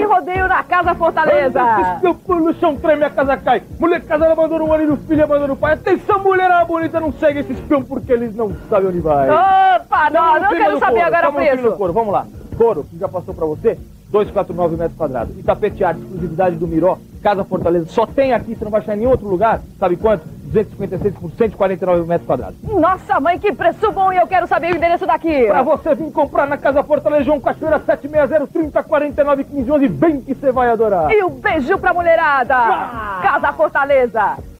rodeio na Casa Fortaleza. No chão treme, a casa cai. Mulher casada abandona o marido, filho abandona o pai. Atenção, mulherada bonita, não segue esse espião porque eles não sabem onde vai. Opa, não quero saber agora o preço. Vamos lá. Couro, que já passou pra você, 249 metros quadrados. E tapete arte, exclusividade do Miró, Casa Fortaleza. Só tem aqui, você não vai achar em nenhum outro lugar. Sabe quanto? 256 por 149 metros quadrados. Nossa mãe, que preço bom, e eu quero saber o endereço daqui. Pra você vir comprar na Casa Fortaleza, João Cachoeira, 760-3049-1511. Vem que você vai adorar. E um beijo pra mulherada. Casa Fortaleza.